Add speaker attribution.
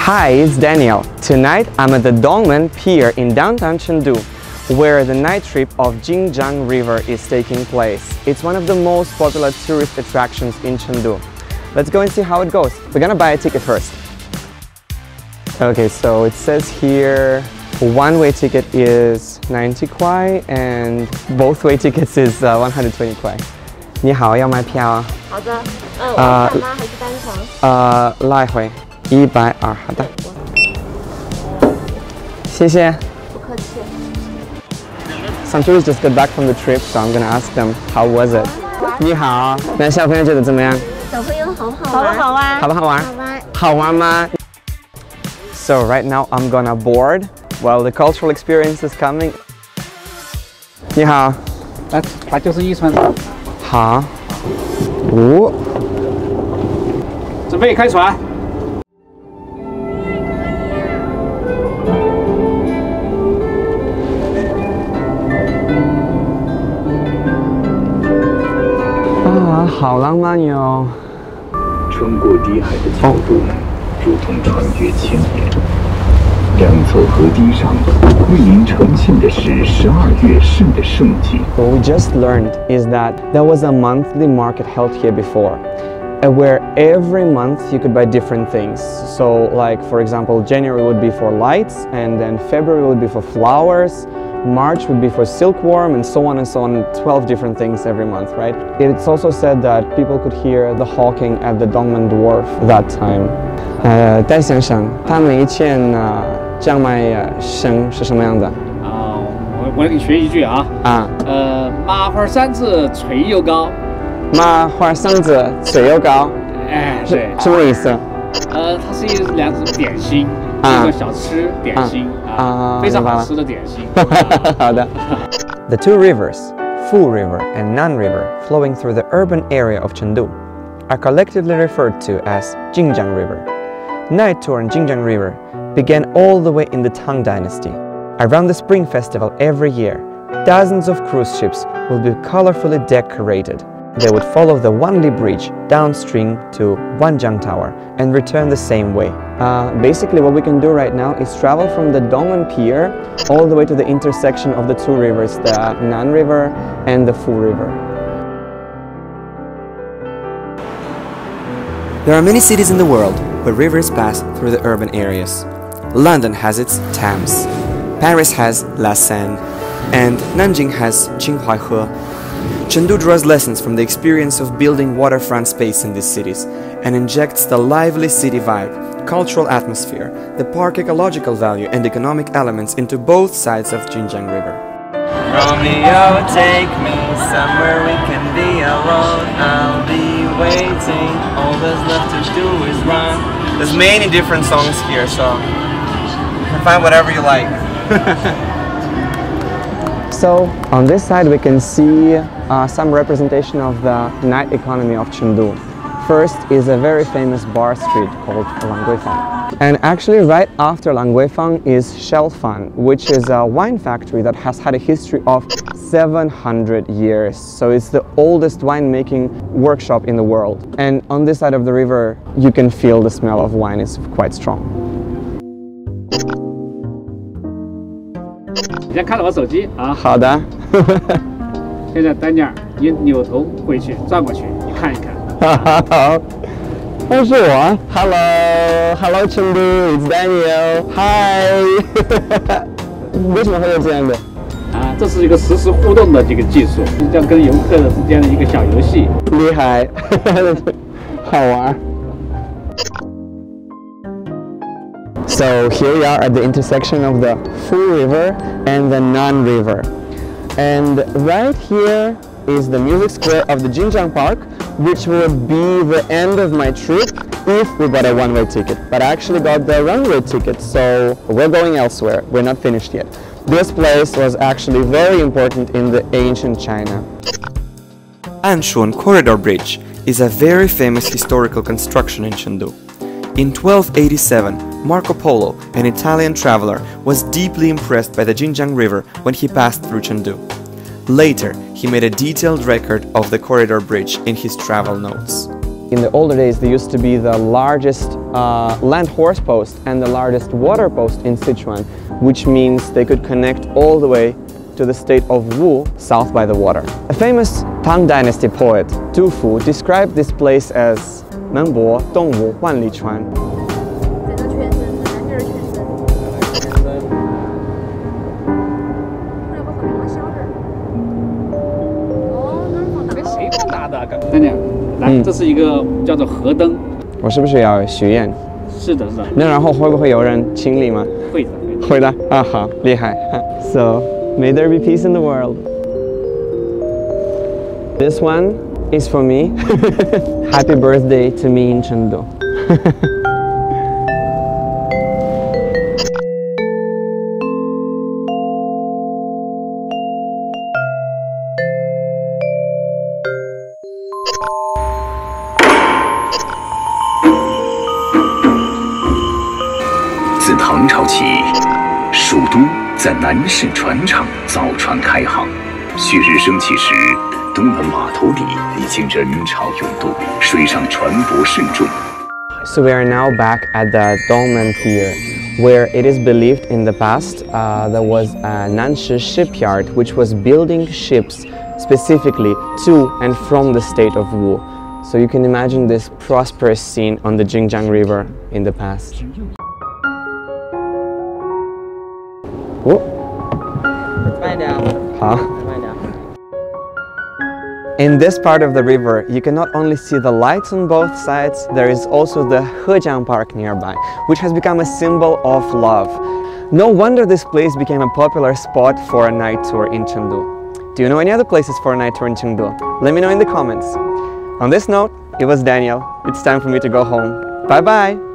Speaker 1: Hi, it's Daniel. Tonight I'm at the Dongmen Pier in downtown Chengdu, where the night trip of Jinjiang River is taking place. It's one of the most popular tourist attractions in Chengdu. Let's go and see how it goes. We're gonna buy a ticket first. Okay, so it says here one-way ticket is 90 kuai and both-way tickets is 120 kuai. 你好，要买票啊？
Speaker 2: 好的，往返吗？还是单程？
Speaker 1: 来回120，好的。谢谢。
Speaker 2: 不客气。
Speaker 1: Some tourists just got back from the trip, so I'm gonna ask them how was it. 你好，那小朋友觉得怎么样？
Speaker 2: 小朋友好不好玩？好不好玩？
Speaker 1: 好不好玩？
Speaker 2: 好玩。
Speaker 1: 好玩吗？ So right now I'm gonna board while the cultural experience is coming. 你好，
Speaker 3: 它就是一船。
Speaker 1: 好。
Speaker 3: 准备开船。
Speaker 1: 啊，好浪漫哟！
Speaker 4: 穿过低海的桥墩，如同穿越千年。两侧河堤上，为您呈现的是12月盛的盛景。
Speaker 1: What we just learned is that there was a monthly market held here before, where every month you could buy different things. So, like for example, January would be for lights, and then February would be for flowers. March would be for silkworm, and so on and so on, 12 different things every month, right? It's also said that people could hear the hawking at the Dongmen Wharf that time. 戴先生，他们以前这卖生是什么样的？
Speaker 3: 我给你学一句啊。麻花扇子脆又高。
Speaker 1: 麻花扇子脆又高。
Speaker 3: 哎，对。
Speaker 1: 什么意思？
Speaker 3: 它是两种点心，一个小吃点心非常好吃的点心。
Speaker 1: 好的。The two rivers, Fu River and Nan River, flowing through the urban area of Chengdu, are collectively referred to as Jinjiang River. Night tour on Jinjiang River began all the way in the Tang Dynasty. Around the Spring Festival every year, dozens of cruise ships will be colorfully decorated. They would follow the Wanli Bridge downstream to Wanjiang Tower and return the same way. Basically what we can do right now is travel from the Dongmen Pier all the way to the intersection of the two rivers, the Nan River and the Fu River. There are many cities in the world where rivers pass through the urban areas. London has its Thames, Paris has La Seine, and Nanjing has Qinghuaihe. Chengdu draws lessons from the experience of building waterfront space in these cities and injects the lively city vibe, cultural atmosphere, the park ecological value and economic elements into both sides of Jinjiang River. Romeo, take me somewhere we can be alone. I'll be waiting, all there's left to do is run. There's many different songs here, so you can find whatever you like. So on this side we can see some representation of the night economy of Chengdu. First is a very famous bar street called Langguifang. And actually right after Langguifang is Shelfan, which is a wine factory that has had a history of 700 years. So it's the oldest winemaking workshop in the world. And on this side of the river you can feel the smell of wine is quite strong.
Speaker 3: 你先看着我手机啊。
Speaker 1: 好的。
Speaker 3: 现在丹尼尔，你扭头回去，转过去，你看一看。
Speaker 1: 好，那是我。Hello, Chengdu, it's Daniel. Hi. 为什么会有这样的？
Speaker 3: 这是一个实时互动的这个技术，这样跟游客之间的一个小游戏。
Speaker 1: 厉害，好玩。So here we are at the intersection of the Fu River and the Nan River. And right here is the music square of the Jinjiang Park, which would be the end of my trip if we got a one-way ticket. But I actually got the one-way ticket, so we're going elsewhere. We're not finished yet. This place was actually very important in the ancient China. Anshun Corridor Bridge is a very famous historical construction in Chengdu. In 1287, Marco Polo, an Italian traveler, was deeply impressed by the Jinjiang River when he passed through Chengdu. Later, he made a detailed record of the corridor bridge in his travel notes. in the older days, they used to be the largest land horse post and the largest water post in Sichuan, which means they could connect all the way to the state of Wu, south by the water. A famous Tang Dynasty poet, Du Fu, described this place as 门泊东吴万里船.
Speaker 3: Daniel， 来，这是一个叫做河灯。
Speaker 1: 我是不是要许愿？
Speaker 3: 是的，是的。
Speaker 1: 那然后会不会有人清理吗？
Speaker 3: 会的，
Speaker 1: 会的。啊，好，厉害。So, may there be peace in the world. This one is for me. Happy birthday to me in Chengdu.
Speaker 4: 自唐朝起，蜀都在南市船厂造船开航。旭日升起时，东门码头里已经人潮涌动，水上船舶甚众。
Speaker 1: So we are now back at the Dongmen Pier, where it is believed in the past there was a Nanshi shipyard which was building ships specifically to and from the state of Wu. So you can imagine this prosperous scene on the Jingjiang River in the past. Oh. Huh? In this part of the river, you can not only see the lights on both sides, there is also the Hejiang Park nearby, which has become a symbol of love. No wonder this place became a popular spot for a night tour in Chengdu. Do you know any other places for a night tour in Chengdu? Let me know in the comments. On this note, it was Daniel. It's time for me to go home. Bye bye!